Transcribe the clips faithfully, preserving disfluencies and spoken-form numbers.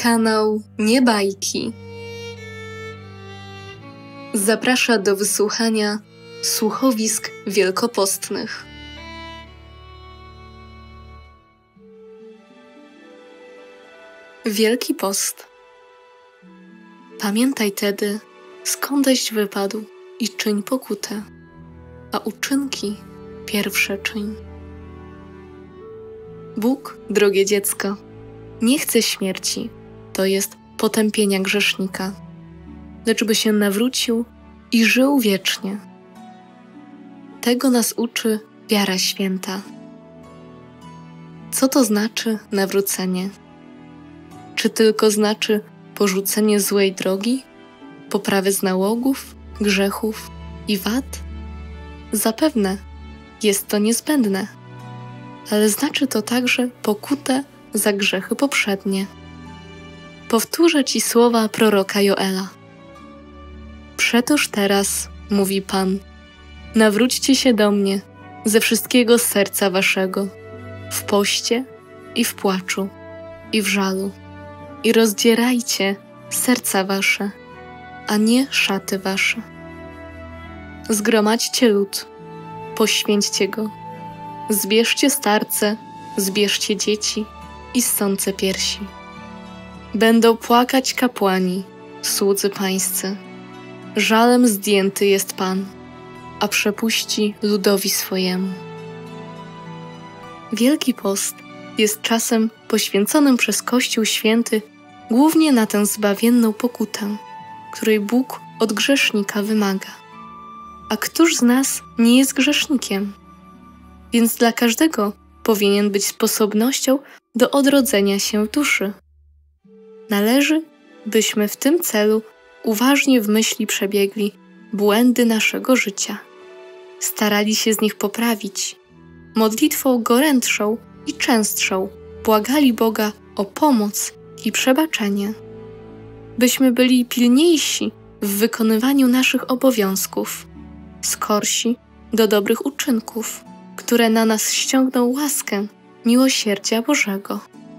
Kanał Nie Bajki zaprasza do wysłuchania słuchowisk wielkopostnych. Wielki Post. Pamiętaj tedy, skądeś wypadł i czyń pokutę, a uczynki pierwsze czyń. Bóg, drogie dziecko, nie chce śmierci, to jest potępienia grzesznika, lecz by się nawrócił i żył wiecznie. Tego nas uczy wiara święta. Co to znaczy nawrócenie? Czy tylko znaczy porzucenie złej drogi, poprawy z nałogów, grzechów i wad? Zapewne jest to niezbędne, ale znaczy to także pokutę za grzechy poprzednie. Powtórzę Ci słowa proroka Joela. Przetoż teraz, mówi Pan, nawróćcie się do mnie ze wszystkiego serca waszego, w poście i w płaczu i w żalu, i rozdzierajcie serca wasze, a nie szaty wasze. Zgromadźcie lud, poświęćcie go, zbierzcie starce, zbierzcie dzieci i ssące piersi. Będą płakać kapłani, słudzy pańscy. Żalem zdjęty jest Pan, a przepuści ludowi swojemu. Wielki Post jest czasem poświęconym przez Kościół Święty głównie na tę zbawienną pokutę, której Bóg od grzesznika wymaga. A któż z nas nie jest grzesznikiem? Więc dla każdego powinien być sposobnością do odrodzenia się w duszy. Należy, byśmy w tym celu uważnie w myśli przebiegli błędy naszego życia, starali się z nich poprawić, modlitwą gorętszą i częstszą błagali Boga o pomoc i przebaczenie, byśmy byli pilniejsi w wykonywaniu naszych obowiązków, skorsi do dobrych uczynków, które na nas ściągną łaskę miłosierdzia Bożego.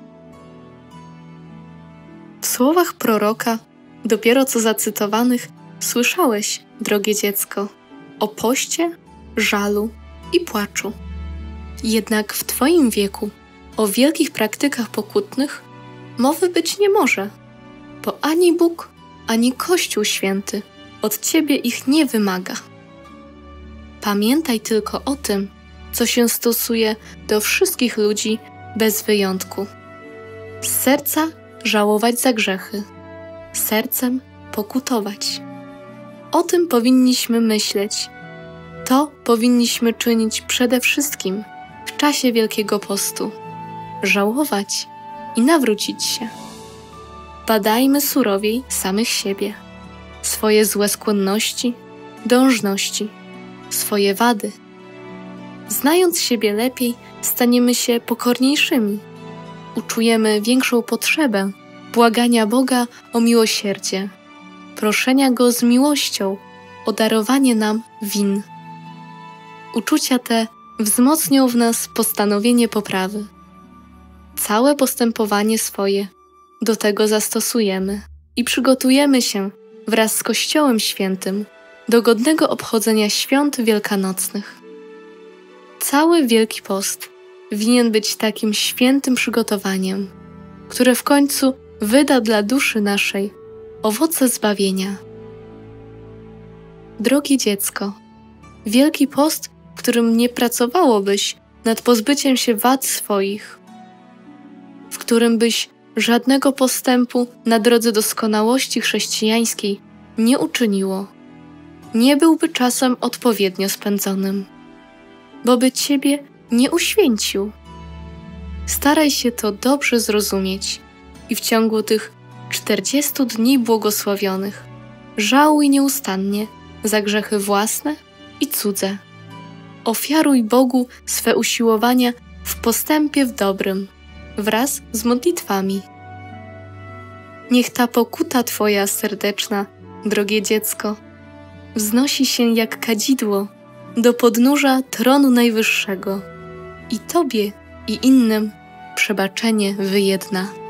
W słowach proroka, dopiero co zacytowanych, słyszałeś, drogie dziecko, o poście, żalu i płaczu. Jednak w Twoim wieku o wielkich praktykach pokutnych mowy być nie może, bo ani Bóg, ani Kościół Święty od Ciebie ich nie wymaga. Pamiętaj tylko o tym, co się stosuje do wszystkich ludzi bez wyjątku. Z serca żałować za grzechy, sercem pokutować. O tym powinniśmy myśleć. To powinniśmy czynić przede wszystkim w czasie Wielkiego Postu. Żałować i nawrócić się. Badajmy surowiej samych siebie, swoje złe skłonności, dążności, swoje wady. Znając siebie lepiej, staniemy się pokorniejszymi. Uczujemy większą potrzebę błagania Boga o miłosierdzie, proszenia Go z miłością o darowanie nam win. Uczucia te wzmocnią w nas postanowienie poprawy. Całe postępowanie swoje do tego zastosujemy i przygotujemy się wraz z Kościołem Świętym do godnego obchodzenia świąt wielkanocnych. Cały Wielki Post winien być takim świętym przygotowaniem, które w końcu wyda dla duszy naszej owoce zbawienia. Drogie dziecko, Wielki Post, w którym nie pracowałobyś nad pozbyciem się wad swoich, w którym byś żadnego postępu na drodze doskonałości chrześcijańskiej nie uczyniło, nie byłby czasem odpowiednio spędzonym, bo by Ciebie nie uświęcił. Staraj się to dobrze zrozumieć i w ciągu tych czterdziestu dni błogosławionych żałuj nieustannie za grzechy własne i cudze. Ofiaruj Bogu swe usiłowania w postępie w dobrym, wraz z modlitwami. Niech ta pokuta Twoja serdeczna, drogie dziecko, wznosi się jak kadzidło do podnóża tronu Najwyższego i Tobie i innym przebaczenie wyjedna.